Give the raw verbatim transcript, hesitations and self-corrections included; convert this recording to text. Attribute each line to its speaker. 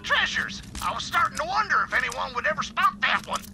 Speaker 1: treasures. I was starting to wonder if anyone would ever spot that one.